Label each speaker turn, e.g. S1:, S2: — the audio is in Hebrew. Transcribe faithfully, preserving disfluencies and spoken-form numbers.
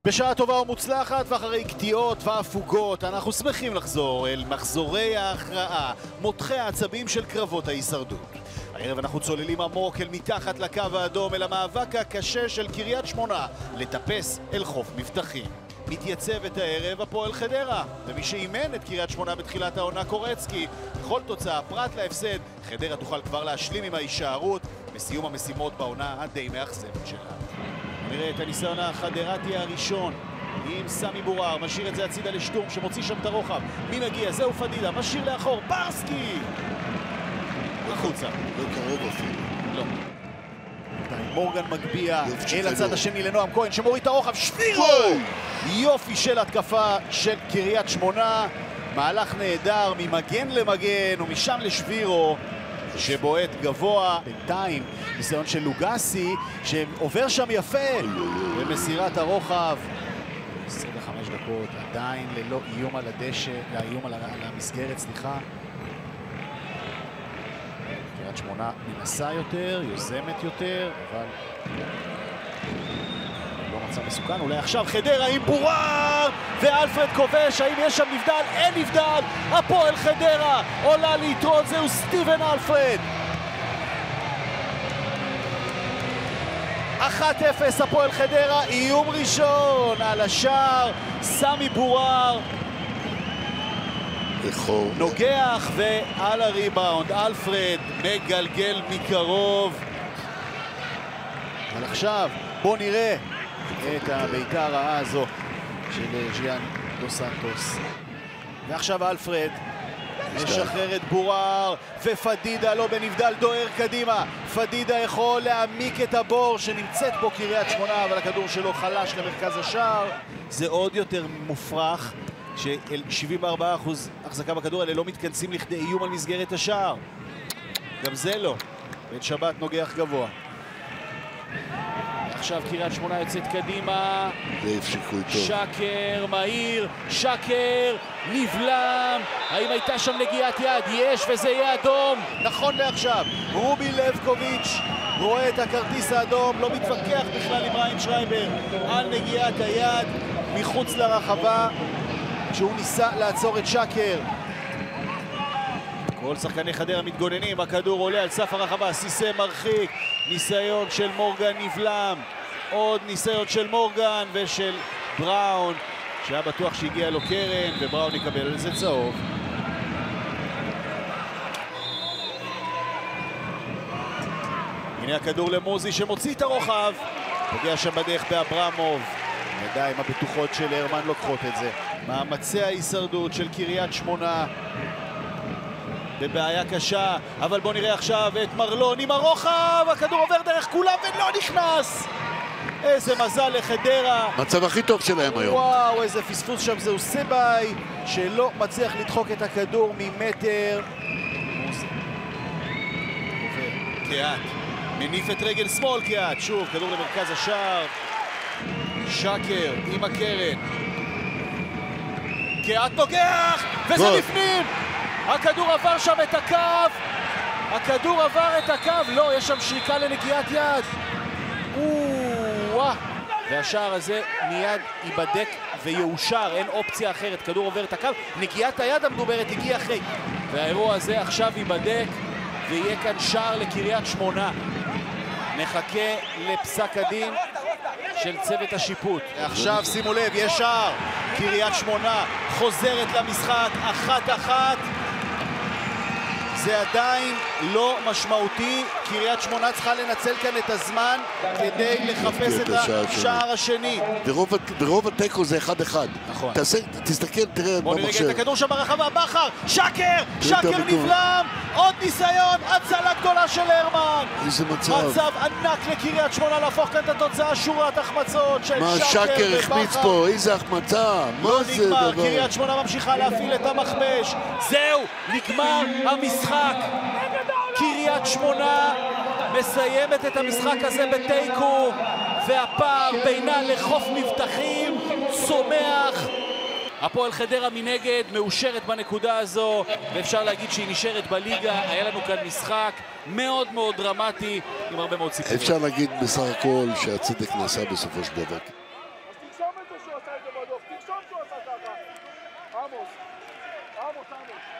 S1: בשעה טובה ומוצלחת ואחרי קטיעות והפוגות אנחנו שמחים לחזור אל מחזורי ההכרעה, מותחי העצבים של קרבות ההישרדות. הערב אנחנו צוללים עמוק אל מתחת לקו האדום, אל המאבק הקשה של קריית שמונה לטפס אל חוף מבטחים. מתייצבת הערב הפועל חדרה, ומי שאימן את קריית שמונה בתחילת העונה קורצקי. בכל תוצאה פרט להפסד, חדרה תוכל כבר להשלים עם ההישארות בסיום המשימות בעונה הדי מאכזבת שלה. נראה את הניסיון החדרתי הראשון עם סמי בורר, משאיר את זה הצידה לשטורם שמוציא שם את הרוחב. מי מגיע? זהו פדידה, משאיר לאחור, ברסקי! החוצה.
S2: לא קרוב אפילו.
S1: לא. מורגן מגביע אל הצד השני לנועם כהן שמוריד את הרוחב, שבירו! יופי של התקפה של קריית שמונה, מהלך נהדר ממגן למגן ומשם לשבירו שבועט גבוה. בינתיים ניסיון של לוגסי שעובר שם יפה במסירת הרוחב. עשרים וחמש דקות עדיין ללא איום על הדשא, לאיום על המסגרת, סליחה. קריית שמונה מנסה יותר, יוזמת יותר, אבל לא מצא מסוכן. אולי עכשיו חדרה עם בורר ואלפרד כובש. האם יש שם נבדל? אין נבדל. הפועל חדרה עולה ליתרון, זהו סטיבן אלפרד. אחת אפס הפועל חדרה, איום ראשון על השער, סמי בורר נוגח ועל הריבאונד אלפרד מגלגל מקרוב. אבל עכשיו בוא נראה את הביתה הרעה הזו של ג'יאן דו סנטוס. ועכשיו אלפרד משחרר את בורר ופדידה לא בנבדל דוהר קדימה. פדידה יכול להעמיק את הבור שנמצאת בו קריית שמונה, אבל הכדור שלו חלש למרכז השער. זה עוד יותר מופרך ש-שבעים וארבעה אחוז החזקה בכדור האלה לא מתכנסים לכדי איום על מסגרת השער. גם זה לא. בן שבת נוגח גבוה. עכשיו קריית שמונה יוצאת קדימה. שקר מהיר, שקר נבלם. האם הייתה שם נגיעת יד? יש, וזה יהיה אדום. נכון לעכשיו רובי לבקוביץ' רואה את הכרטיס האדום, לא מתווכח בכלל עם ריין שרייבר על נגיעת היד מחוץ לרחבה שהוא ניסה לעצור את שקר. כל שחקני חדרה מתגוננים, הכדור עולה על סף הרחבה, סיסה מרחיק, ניסיון של מורגן נבלם, עוד ניסיון של מורגן ושל בראון שהיה בטוח שהגיע לו קרן, ובראון יקבל על זה צהוב. הנה הכדור למוזי שמוציא את הרוחב, פוגע שם בדרך באברמוב. הידיים הבטוחות של הרמן לוקחות את זה. מאמצי ההישרדות של קריית שמונה בבעיה קשה, אבל בוא נראה עכשיו את מרלון עם הרוחב, הכדור עובר דרך כולם ולא נכנס. איזה מזל לחדרה.
S2: מצב הכי טוב שלהם היום.
S1: וואו, איזה פספוס שם, זהו סבאי שלא מצליח לדחוק את הכדור ממטר. קיאט מניף את רגל שמאל, קיאט שוב כדור למרכז השער. שקר עם הקרן, קיאט נוגח וזה בפנים. הכדור עבר שם את הקו, הכדור עבר את הקו, לא, יש שם שריקה לנגיעת יד. וואו, והשער הזה מיד ייבדק ויאושר, אין אופציה אחרת, כדור עובר את הקו, נגיעת היד המדוברת הגיע אחרי, והאירוע הזה עכשיו ייבדק ויהיה כאן שער לקריית שמונה. נחכה לפסק הדין של צוות השיפוט. עכשיו שימו לב, יש שער, קריית שמונה חוזרת למשחק אחת אחת. זה עדיין לא משמעותי, קריית שמונה צריכה לנצל כאן את הזמן כדי לחפש את השער השני.
S2: ברוב הטקו זה אחד אחד.
S1: נכון.
S2: תסתכל, תראה
S1: בוא נראה את הכדור שם ברחבה, בכר, שקר, שקר נבלם, עוד ניסיון, הצלה גדולה של הרמן.
S2: איזה מצב.
S1: מצב ענק לקריית שמונה להפוך כאן את התוצאה, שורת החמצות של שקר ובכר.
S2: מה שקר החמיץ פה, איזה החמצה,
S1: לא נגמר, קריית שמונה ממשיכה להפעיל את המחמש. זהו, נגמר המשחק. קריית שמונה מסיימת את המשחק הזה בתיקו, והפער בינה לחוף מבטחים צומח. הפועל חדרה מנגד מאושרת בנקודה הזו, ואפשר להגיד שהיא נשארת בליגה. היה לנו כאן משחק מאוד מאוד דרמטי עם הרבה מאוד סיפורים.
S2: אפשר להגיד בסך הכל שהצדק נעשה בסופו של דבר.
S1: אותנו.